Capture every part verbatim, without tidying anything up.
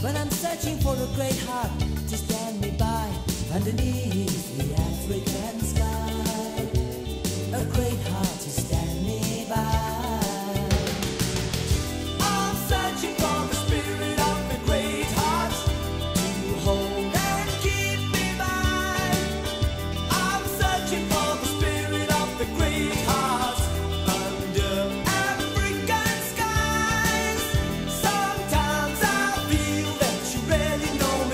But I'm searching for a great heart to stand me by underneath the African sky. A great heart to stand me by. I'm searching for the spirit of the great heart to hold and keep me by. I'm searching for the spirit of the great heart under African skies. Sometimes I feel that you really know me.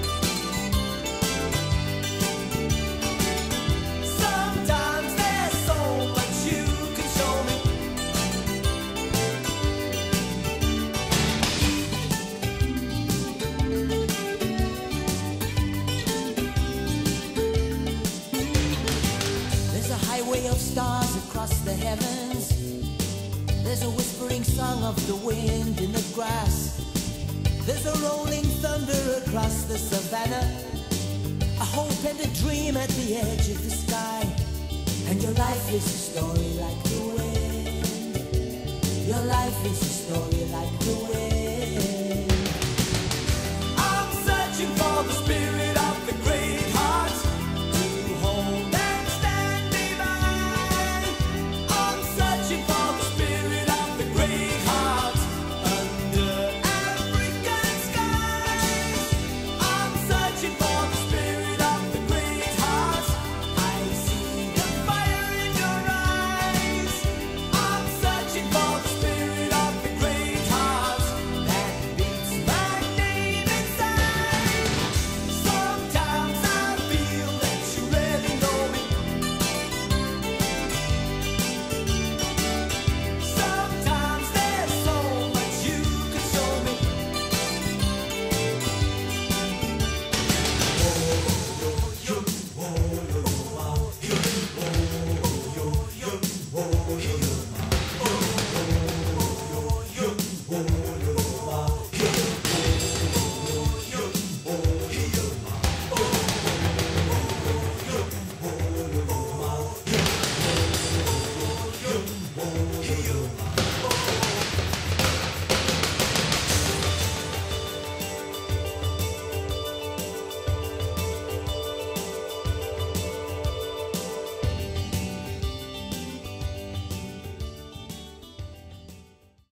Sometimes there's so much you can show me. There's a highway of stars across the heavens. There's a whispering song of the wind in the grass. There's a rolling thunder across the savannah. A hope and a dream at the edge of the sky. And your life is a story like the wind. Your life is a story like the wind.